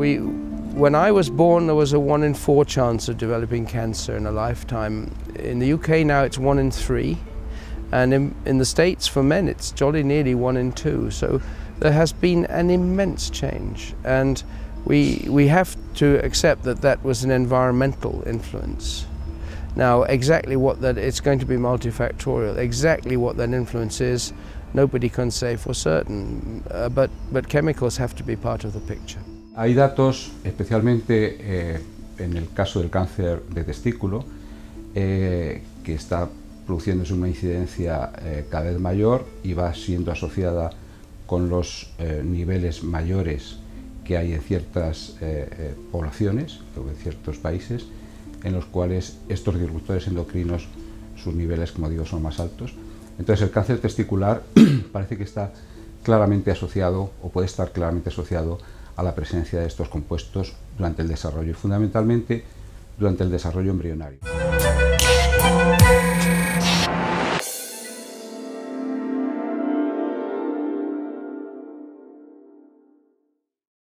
When I was born, there was a 1 in 4 chance of developing cancer in a lifetime. In the UK now it's 1 in 3, and in the States for men it's jolly nearly 1 in 2. So there has been an immense change, and we have to accept that that was an environmental influence. Now exactly what that, it's going to be multifactorial, exactly what that influence is, nobody can say for certain, but chemicals have to be part of the picture. Hay datos, especialmente en el caso del cáncer de testículo, que está produciéndose una incidencia cada vez mayor y va siendo asociada con los niveles mayores que hay en ciertas poblaciones o en ciertos países, en los cuales estos disruptores endocrinos, sus niveles, como digo, son más altos. Entonces el cáncer testicular parece que está claramente asociado, o puede estar claramente asociado, a la presencia de estos compuestos durante el desarrollo, y fundamentalmente durante el desarrollo embrionario.